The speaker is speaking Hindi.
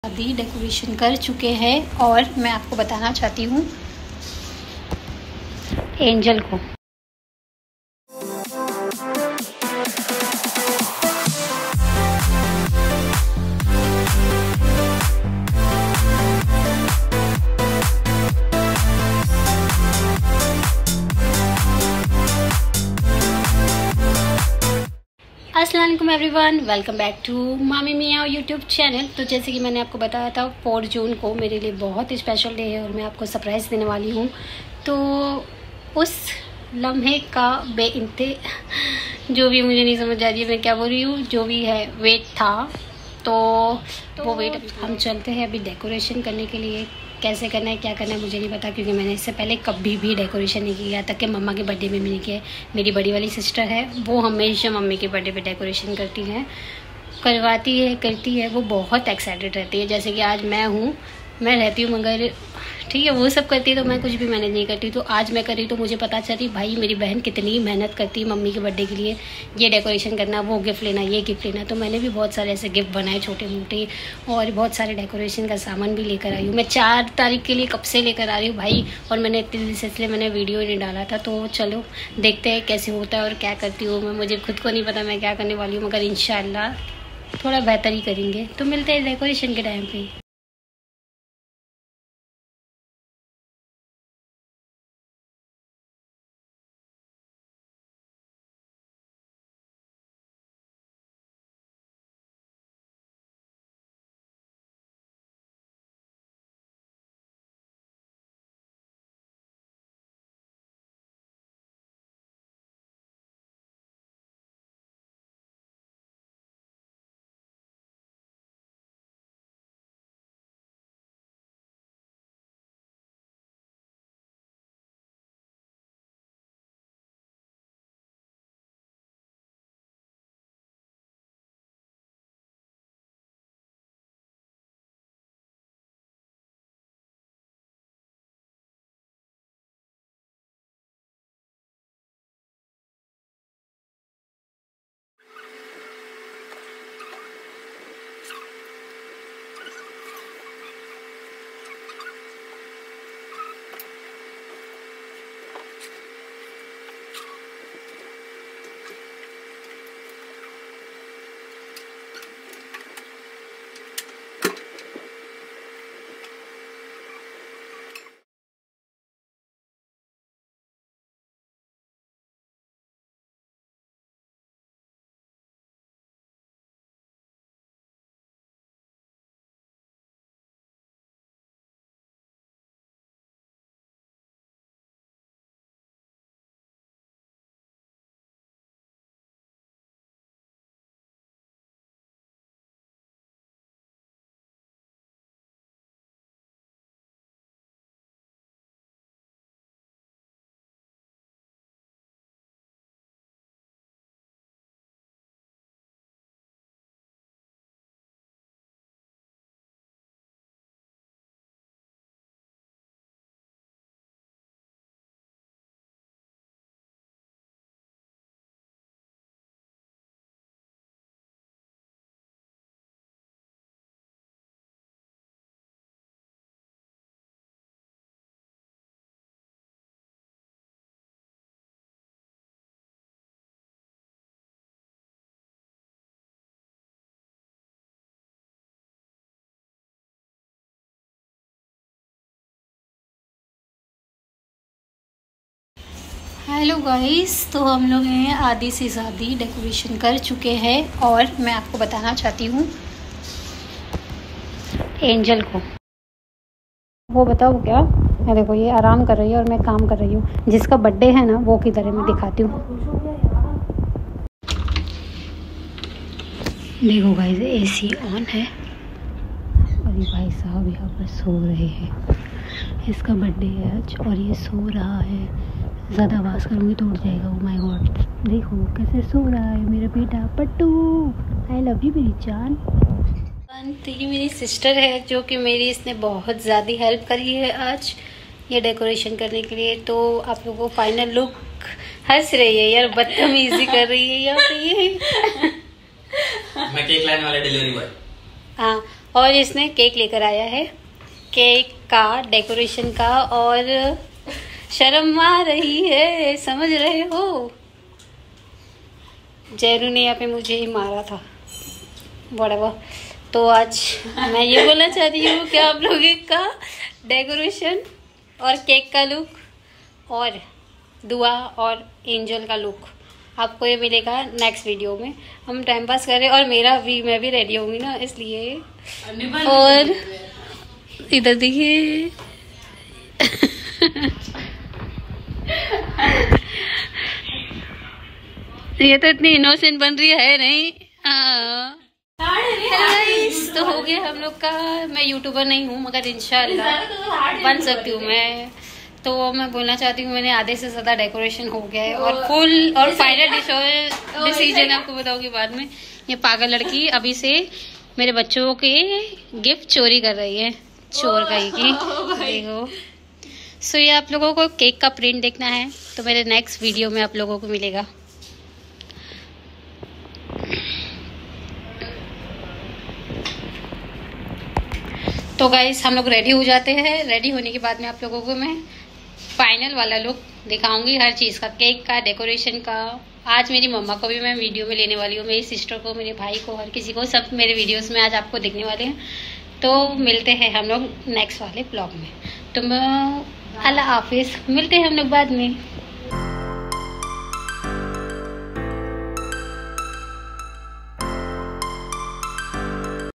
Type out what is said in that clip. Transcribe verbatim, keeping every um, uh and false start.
शादी डेकोरेशन कर चुके हैं और मैं आपको बताना चाहती हूँ एंजल को। अस्सलाम वालेकुम एवरीवन, वेलकम बैक टू मामी मियाँ यूट्यूब चैनल। तो जैसे कि मैंने आपको बताया था फोर जून को मेरे लिए बहुत स्पेशल डे है और मैं आपको सरप्राइज़ देने वाली हूँ। तो उस लम्हे का बेइंते जो भी मुझे नहीं समझ आ रही है मैं क्या बोल रही हूँ, जो भी है वेट था तो, तो वो वेट हम चलते हैं अभी डेकोरेशन करने के लिए। कैसे करना है क्या करना है मुझे नहीं पता, क्योंकि मैंने इससे पहले कभी भी डेकोरेशन नहीं किया तक कि मम्मा के बर्थडे में भी नहीं किया। मेरी बड़ी वाली सिस्टर है, वो हमेशा मम्मी के बर्थडे पे डेकोरेशन करती है, करवाती है, करती है। वो बहुत एक्साइटेड रहती है। जैसे कि आज मैं हूँ, मैं रहती हूँ मगर ठीक है वो सब करती है तो मैं कुछ भी मैनेज नहीं करती। तो आज मैं कर रही तो मुझे पता चली भाई मेरी बहन कितनी मेहनत करती है मम्मी के बर्थडे के लिए, ये डेकोरेशन करना, वो गिफ्ट लेना, ये गिफ्ट लेना। तो मैंने भी बहुत सारे ऐसे गिफ्ट बनाए छोटे मोटे और बहुत सारे डेकोरेशन का सामान भी लेकर आई हूँ। मैं चार तारीख के लिए कब से लेकर आ रही हूँ भाई, और मैंने इतने दिन से इसलिए मैंने वीडियो नहीं डाला था। तो चलो देखते हैं कैसे होता है और क्या करती हूँ मैं। मुझे खुद को नहीं पता मैं क्या करने वाली हूँ, मगर इंशाल्लाह थोड़ा बेहतर ही करेंगे। तो मिलते हैं डेकोरेशन के टाइम पे। हेलो गाइस, तो हम लोग हैं आधी से ज़्यादा डेकोरेशन कर चुके हैं और मैं आपको बताना चाहती हूँ एंजल को। वो बताओ क्या है, देखो ये आराम कर रही है और मैं काम कर रही हूँ। जिसका बर्थडे है ना वो किधर है मैं दिखाती हूँ। देखो गाइस एसी ऑन है और ये भाई साहब यहाँ पर सो रहे हैं। इसका बर्थडे है आज और ये सो रहा है। ज़्यादा आवाज़ करूँगी तो उठ जाएगा। ओ माय गॉड, देखो कैसे सो रहा है मेरा बेटा पट्टू। आई लव यू मेरी जान। तो ये मेरी सिस्टर है जो कि मेरी इसने बहुत ज़्यादा हेल्प करी है आज ये डेकोरेशन करने के लिए। तो आप लोगों को फाइनल लुक, हंस रही है यार, बदतमीजी कर रही है यहाँ पे ये। मैं केक लाने वाला डिलीवरी बॉय। हाँ, और इसने केक लेकर आया है, केक का डेकोरेशन का। और शर्म आ रही है, समझ रहे हो, जैनू ने यहाँ पे मुझे ही मारा था बड़ा। तो आज मैं ये बोलना चाहती हूँ कि आप लोग का डेकोरेशन और केक का लुक और दुआ और एंजल का लुक आपको ये मिलेगा नेक्स्ट वीडियो में। हम टाइम पास कर रहे हैं और मेरा भी, मैं भी रेडी होंगी ना, इसलिए। और इधर देखिए ये तो इतनी इनोसेंट बन रही है नहीं। हाँ तो हो गया हम लोग का। मैं यूट्यूबर नहीं हूँ मगर इंशाल्लाह बन सकती हूँ मैं। तो मैं बोलना चाहती हूँ, मैंने आधे से ज़्यादा डेकोरेशन हो गया है और फुल और फाइनल डिसीजन आपको बताऊंगी बाद में। ये पागल लड़की अभी से मेरे बच्चों के गिफ्ट चोरी कर रही है, चोर कहीं की। देखो सो ये आप लोगों को केक का प्रिंट देखना है तो मेरे नेक्स्ट वीडियो में आप लोगों को मिलेगा। तो गाइस हम लोग रेडी हो जाते हैं। रेडी होने के बाद में आप लोगों को मैं फाइनल वाला लुक दिखाऊंगी हर चीज़ का, केक का, डेकोरेशन का। आज मेरी मम्मा को भी मैं वीडियो में लेने वाली हूँ, मेरी सिस्टर को, मेरे भाई को, हर किसी को, सब मेरे वीडियोस में आज आपको दिखने वाले हैं। तो मिलते हैं हम लोग नेक्स्ट वाले ब्लॉग में। तो मैं अल्लाह हाफिज़, मिलते हैं हम लोग बाद में।